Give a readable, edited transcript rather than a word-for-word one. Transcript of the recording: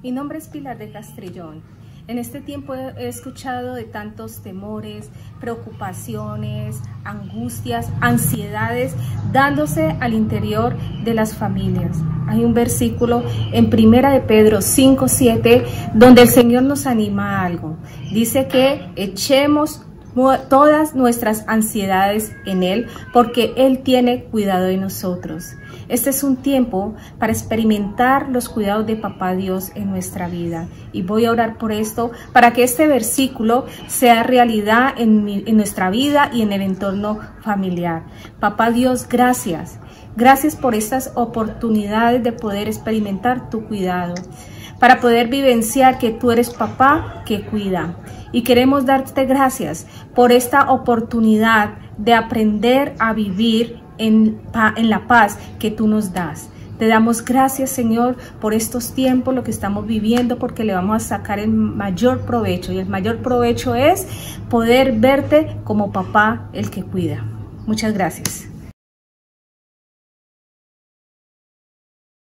Mi nombre es Pilar de Castrillón. En este tiempo he escuchado de tantos temores, preocupaciones, angustias, ansiedades dándose al interior de las familias. Hay un versículo en 1 de Pedro 5:7 donde el Señor nos anima a algo. Dice que echemos todas nuestras ansiedades en Él, porque Él tiene cuidado de nosotros. Este es un tiempo para experimentar los cuidados de Papá Dios en nuestra vida. Y voy a orar por esto, para que este versículo sea realidad en nuestra vida y en el entorno familiar. Papá Dios, gracias. Gracias por estas oportunidades de poder experimentar tu cuidado, para poder vivenciar que tú eres papá que cuida. Y queremos darte gracias por esta oportunidad de aprender a vivir en la paz que tú nos das. Te damos gracias, Señor, por estos tiempos, lo que estamos viviendo, porque le vamos a sacar el mayor provecho. Y el mayor provecho es poder verte como papá, el que cuida. Muchas gracias.